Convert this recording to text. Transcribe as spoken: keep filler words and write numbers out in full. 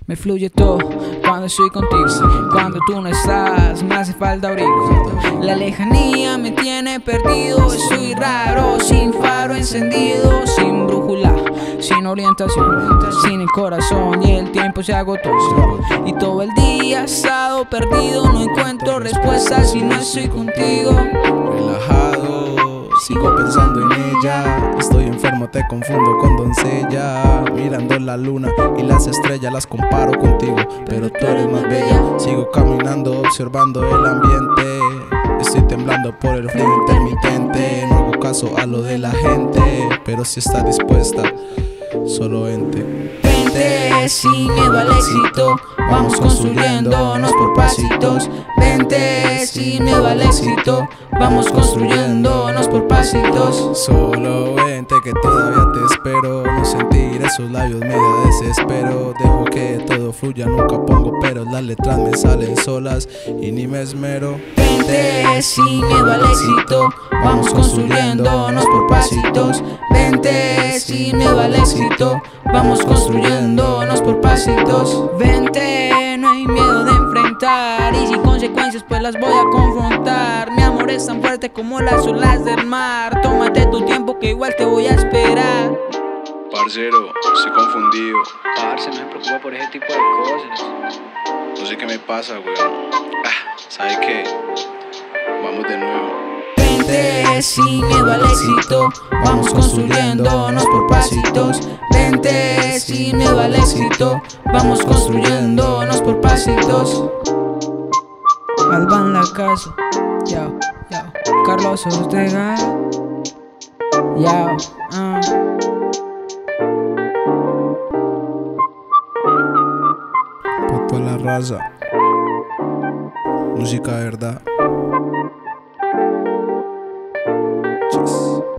Me fluye todo cuando estoy contigo. Cuando tú no estás, me hace falta abrigo. La lejanía me tiene perdido. Estoy raro, sin faro encendido, sin brújula, sin orientación, sin el corazón y el tiempo se agotó. Y todo el día he estado perdido. No encuentro respuestas si no estoy contigo. Relajado, sigo pensando en ella. Estoy enfermo, te confundo con doncella. Mirando la luna y las estrellas las comparo contigo, pero tú eres más bella. Sigo caminando, observando el ambiente. Estoy temblando por el frío intermitente. No hago caso a lo de la gente, pero si estás dispuesta, solo vente. Vente sin miedo al éxito, vamos construyéndonos por pasitos. Vente sin miedo al éxito, vamos construyéndonos por pasitos. Solo vente que todavía te espero. No sentir esos labios me da desespero. Dejo que todo fluya, nunca pongo peros. Las letras me salen solas y ni me esmero. Vente sin miedo al éxito, vamos construyéndonos por pasitos. Vente sin miedo al éxito, vamos construyéndonos por pasitos. Vente, no hay miedo de enfrentar, y sin consecuencias pues las voy a confrontar. Mi amor es tan fuerte como las olas del mar. Tómate tu tiempo que igual te voy a esperar. Parcero, estoy confundido. Parce, no se preocupa por ese tipo de cosas. No sé qué me pasa, weón. Ah, ¿sabe qué? Vamos de nuevo. Vente sin miedo al éxito, vamos construyéndonos por pasitos. Vente sin miedo al éxito, vamos construyéndonos por pasitos. Alba en la casa, yao, yao. Carlos Ortega, yao, ah. Pa' toda la raza, música de verdad.